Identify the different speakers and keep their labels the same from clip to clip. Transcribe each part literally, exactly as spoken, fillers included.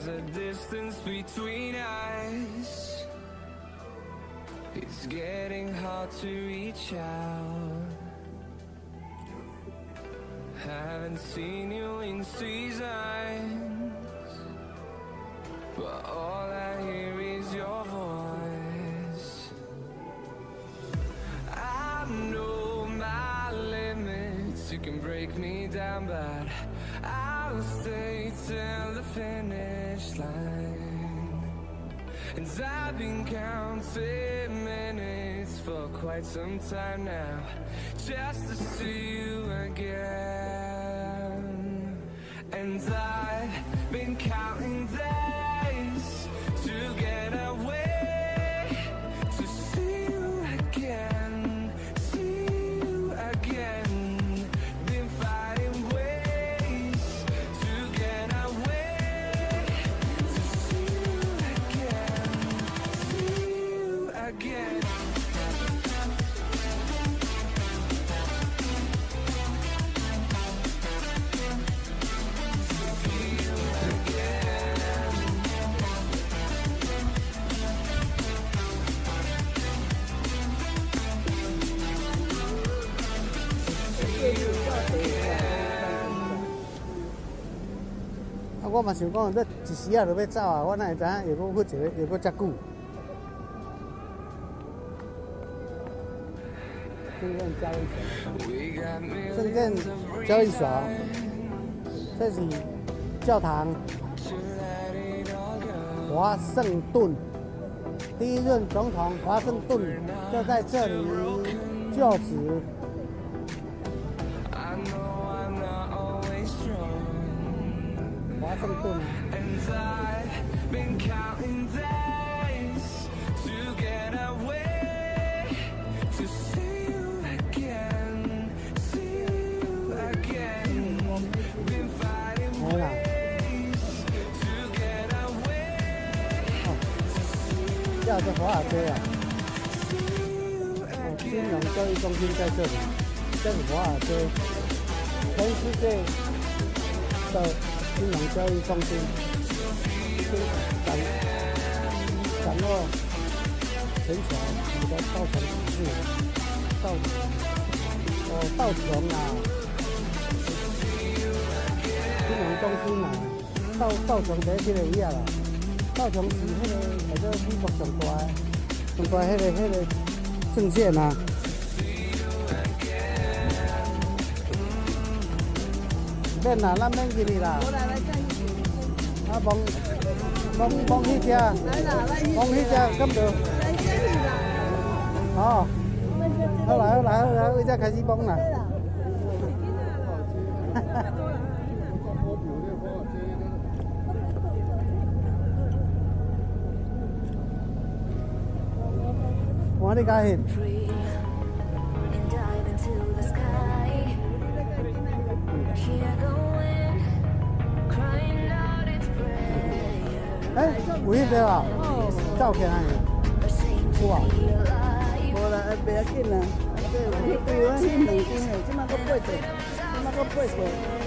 Speaker 1: There's a distance between us. It's getting hard to reach out. Haven't seen you in seasons, but all I hear is your voice. I know my limits, you can break me down, but I'll stay till the finish line. And I've been counting minutes for quite some time now, just to see you again. And I've been counting days to get away, to see you again, see you again. Been fighting ways to get away, to see you again, see you again.
Speaker 2: 啊，我嘛想讲，你一时啊就要走啊，我哪会知影又搁去一个又搁遮久？证券交易所，证券交易所，这是教堂，华盛顿，第一任总统华盛顿就在这里就职。 华盛顿。没啦。哦，叫做华尔街啊。哦，金融交易中心在这里，这是华尔街，全世界的。 金融交易中心，掌掌握全球你的道琼指数，道哦道琼啊，金融中心啊，道道琼在这个以下啦，道琼是迄个或者美国上大上大迄个迄个证券啊。 免啦，咱免入去啦。啊，望望望去遮，望去遮，咁就。哦。好来好来好来，为遮开始望啦。我你家翕。 哎，有迄个啊，照起来，有啊。无啦，不要紧啦，这迄贵啊，迄两斤诶，即马搁八折，即马搁八折。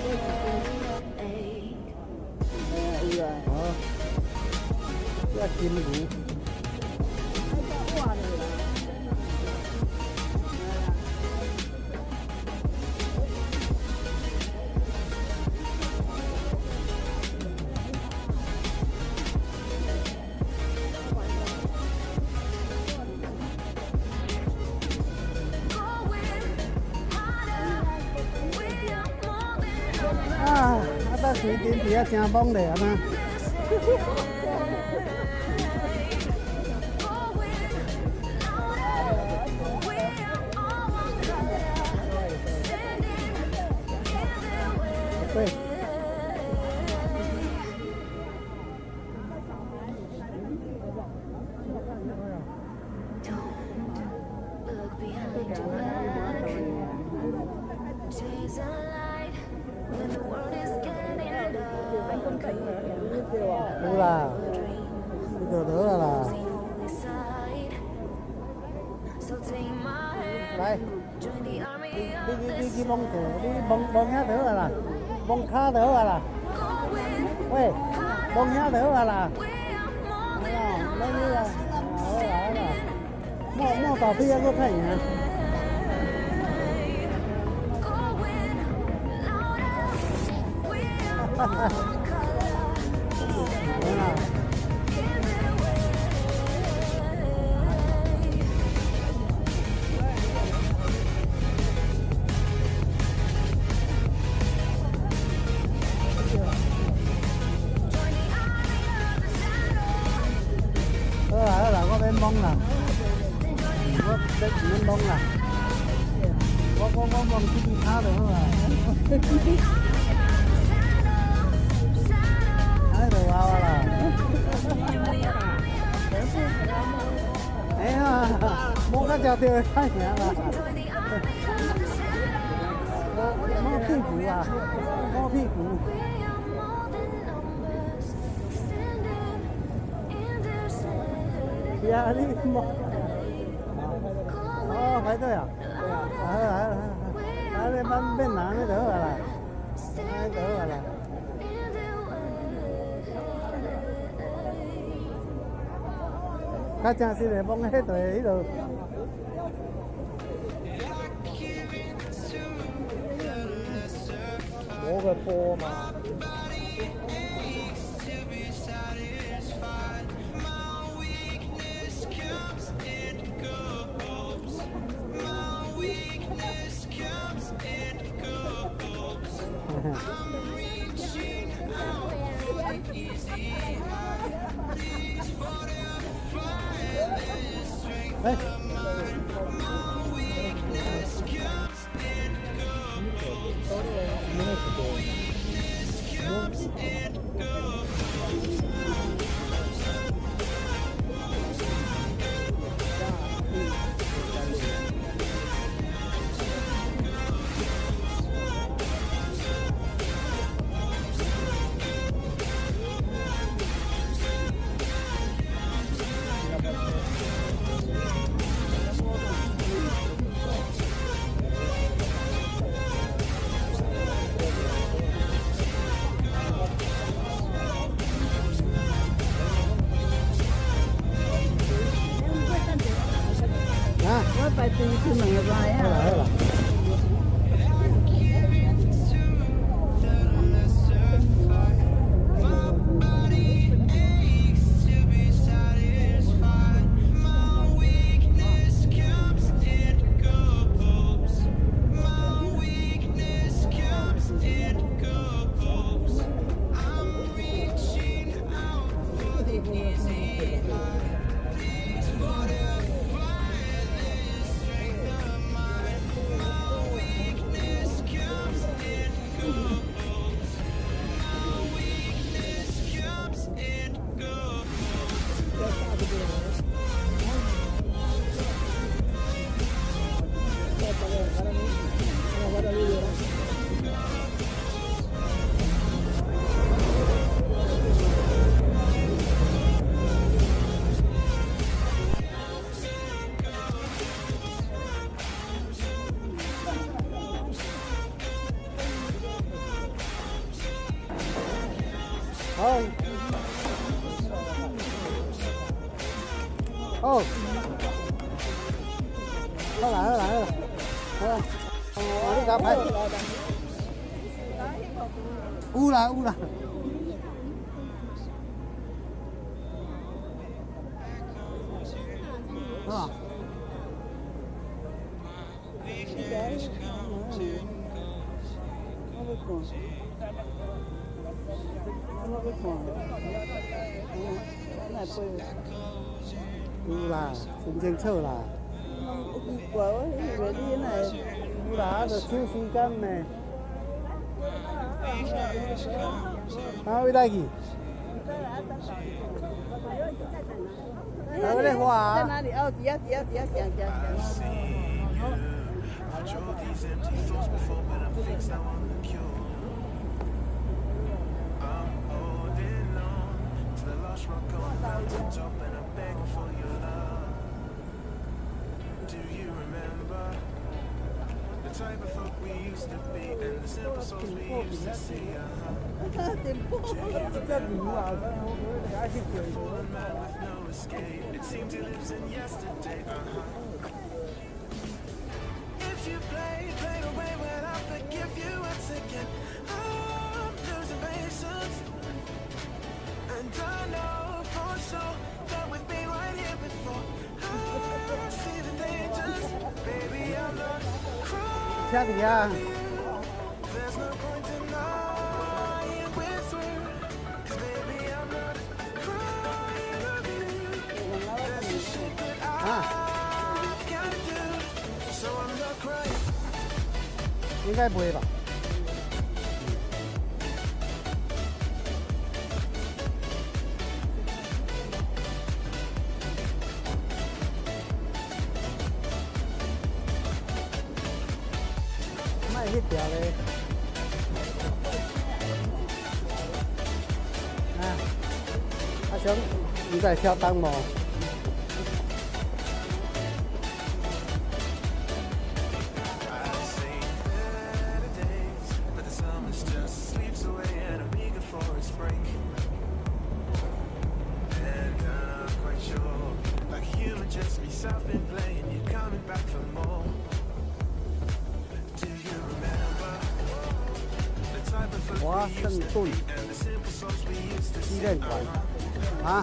Speaker 2: 哎，有啊。哦。这金鱼。还叫活的啦。 啊！啊，搭水电池啊，真猛嘞啊呐！对。有啦，你就得了啦。来，你你你去摸去，你摸摸遐得了啦，摸骹得了啦。喂。 bông nhá đỡ là là đây như là ở là mua mua cà phê có thể nhá đó là có bên bông nè, có bên bông nè, có có có bông chỉ tháo được không ạ? Đấy rồi vào là, ấy à, mua cái chào tiền hay nhỉ là, mua phi củ à, mua phi củ. Dạ đi một ờ phải thôi à ờ ờ ờ bên bên bên nào mới đỡ là mới đỡ là các cha xin để bông hết rồi ấy rồi bố cái phô mà Hey.
Speaker 3: phải từ từ mình rồi á.
Speaker 2: Thôi. Ô. Thôi lại, thôi lại, thôi lại. Thôi. Ờ, đi gặp phải. U là, u là. Đó. U là, sinh sinh sơ là.
Speaker 3: Quá cái gì này.
Speaker 2: U là được siêu sinh cân này. À, đây gì? Ở đây hoa.
Speaker 3: Trên này ở tía tía tía tía tía.
Speaker 1: Do you remember the
Speaker 3: 点波，
Speaker 2: 这牛啊，我还是贵。
Speaker 1: If you play, play away when I forgive you once again. I'm losing patience, and I know for sure that we've been right here before. I see the dangers, baby. I'm not crying.
Speaker 2: 家里啊。
Speaker 1: There's no point denying we're through, 'cause baby I'm not crying of you. There's just shit that I gotta do, so I'm not crying.
Speaker 2: 应该不会吧？卖迄条嘞，啊，阿雄，你在跳档无？ 华盛顿纪念馆啊！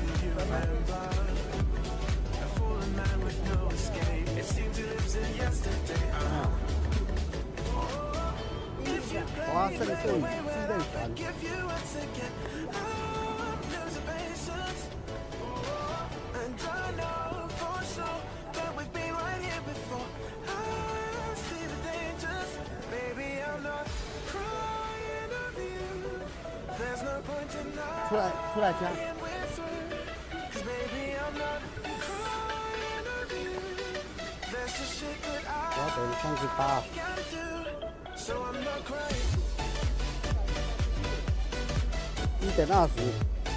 Speaker 2: 华盛顿纪念馆。出来，出来讲。我等三十八。一点二十。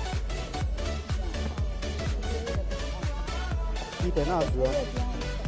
Speaker 2: 一点二十哦。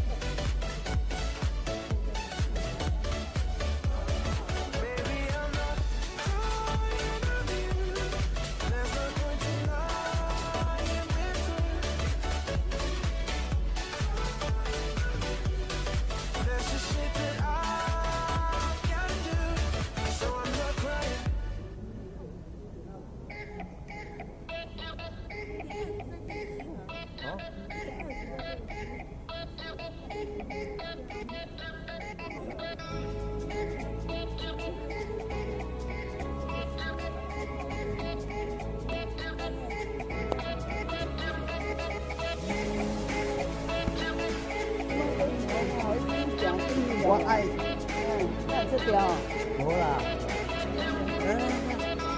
Speaker 2: 我爱，
Speaker 3: 嗯，那这条，
Speaker 2: 无啦。嗯。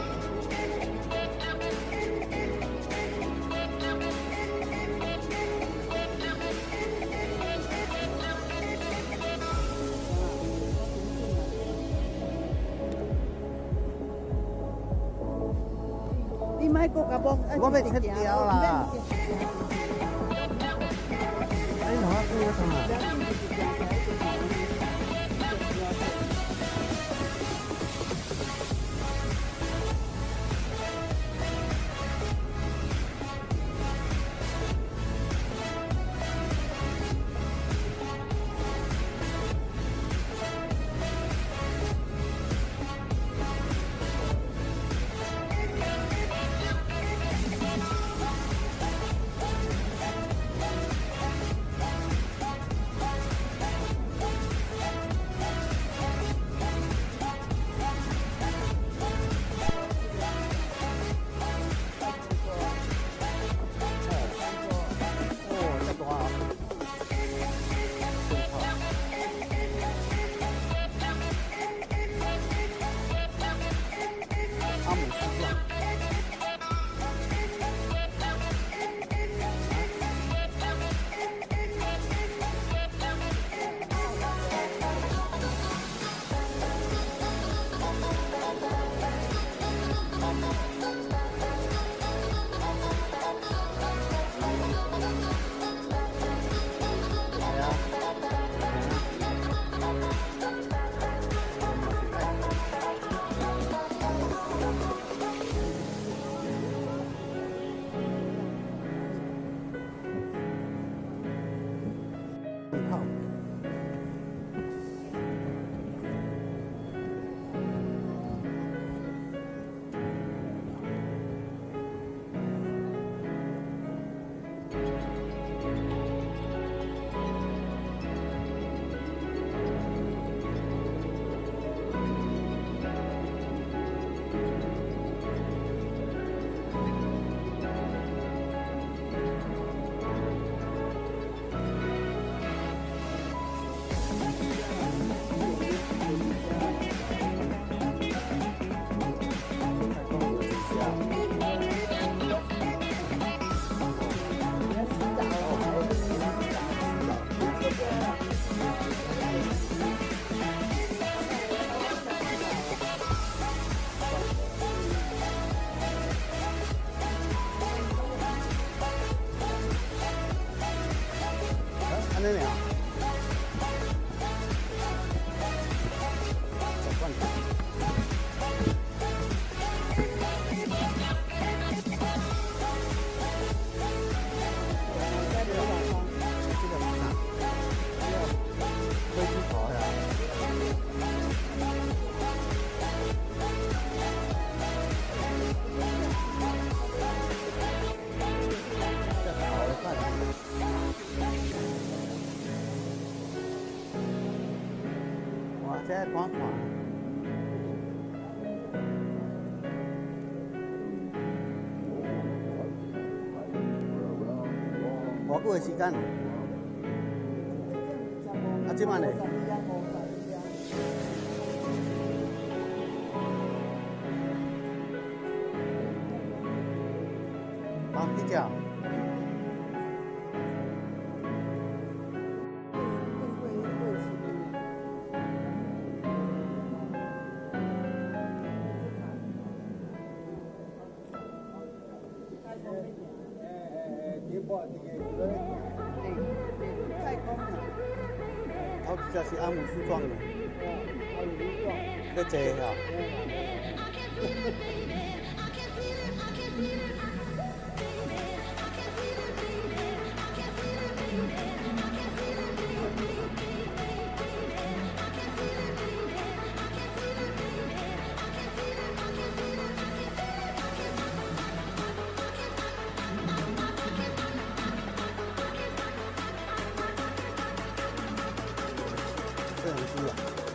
Speaker 3: 你买个个包，
Speaker 2: 我要切条啦。哎，哪个我看啊？
Speaker 1: We'll be right
Speaker 2: 安尼俩。再看看，偌久的时间？啊，即摆呢？啊，你只？好似就是阿姆斯壮的，要坐哈。这很虚啊。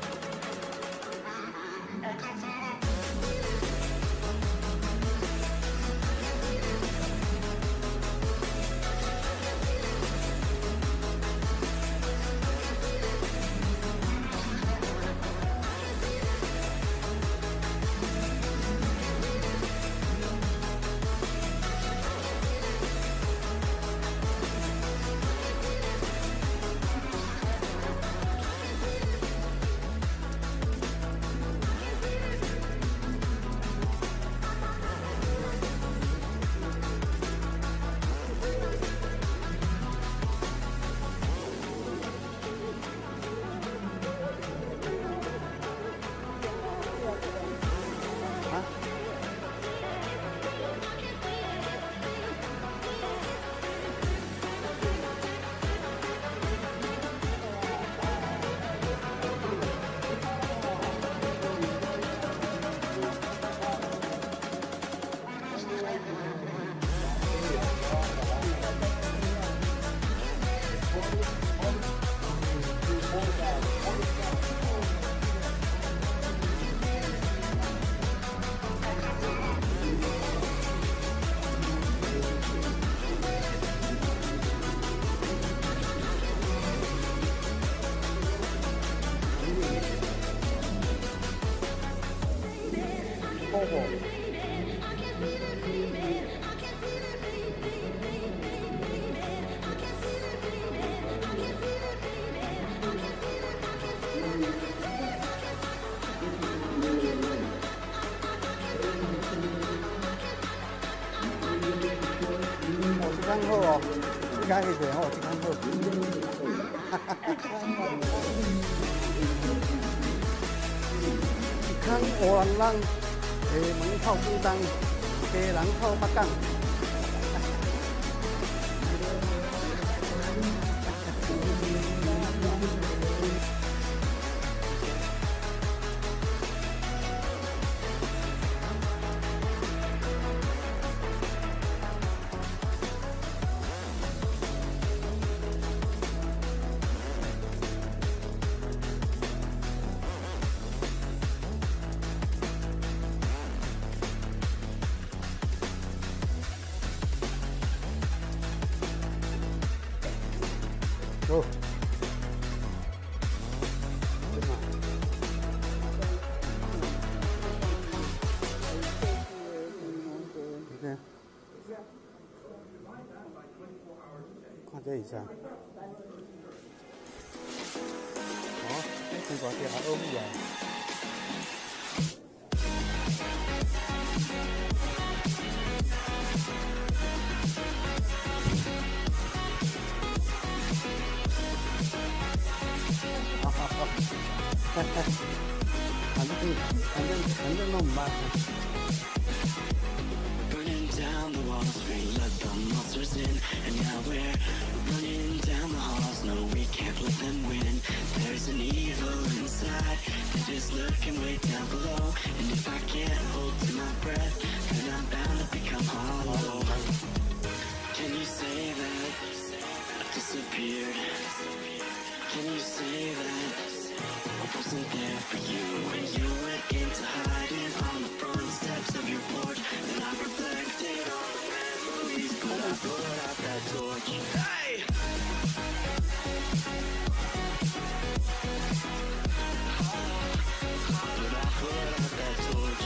Speaker 2: 刚好哦，这间迄个吼，这间好。一坑乌人人，下门靠古东，家人靠北港。走。看这一下。哦，这个地还欧米啊。 反正反正反正弄不办。
Speaker 4: Burning down the walls, we let the monsters in. And now we're running down the halls. No, we can't let them win. There's an evil inside that is lurking way down below. And if I can't hold to my breath, then I'm bound to become hollow. Can you say that I disappeared? Can you say that I wasn't there for you when you went into hiding on the front steps of your porch? And I reflected on the memories, but I put out that torch. Hey! But I put out that torch.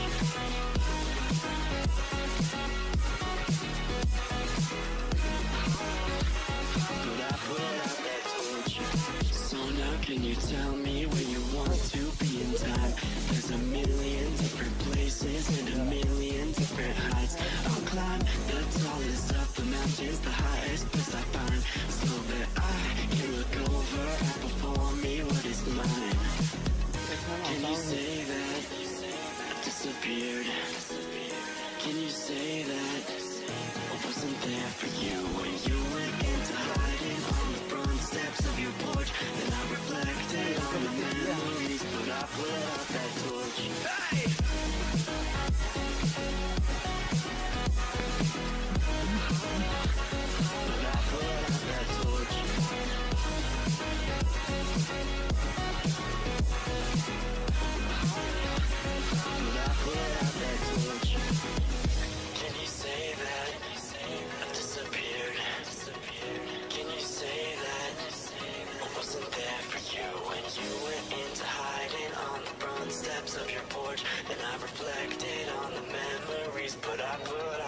Speaker 4: But I put out that torch. So now can you tell me where you want to be in time? There's a million different places and a million different heights. I'll climb the tallest of the mountains, the highest place I find, so that I can look over and before me what is mine. Can you say that I disappeared? Can you say that I wasn't there for you when you went into hiding on the front steps of your porch? Then I reflected on the memories, but I put out that torch. Hey! But I put out that torch. But I put out that torch. Can you say that I disappeared? Can you say that I wasn't there for you when you went into hiding on the front steps of your porch? Then I reflected on the memories, but I put